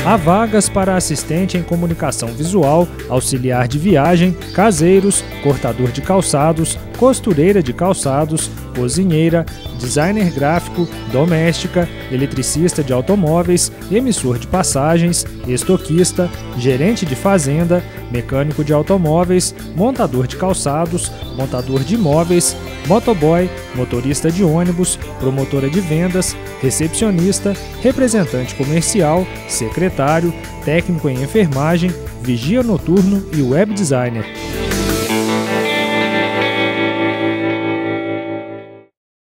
Há vagas para assistente em comunicação visual, auxiliar de viagem, caseiros, cortador de calçados, costureira de calçados, cozinheira, designer gráfico, doméstica, eletricista de automóveis, emissor de passagens, estoquista, gerente de fazenda, mecânico de automóveis, montador de calçados, montador de imóveis, motoboy, motorista de ônibus, promotora de vendas, recepcionista, representante comercial, secretário, técnico em enfermagem, vigia noturno e web designer.